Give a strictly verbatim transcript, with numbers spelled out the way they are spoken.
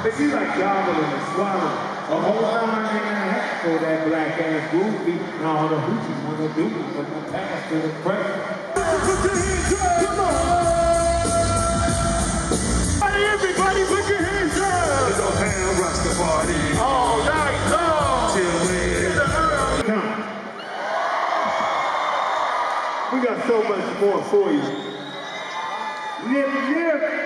If you like gobbling and swallowing a whole nine and a half for that black ass groovy, and all the hoochies wanna do from the past to the present. Put your hands up, come on! Everybody put your hands up! Let's go hand rush the party. All night long! Till when? Come. We got so much more for you. Nip, nip!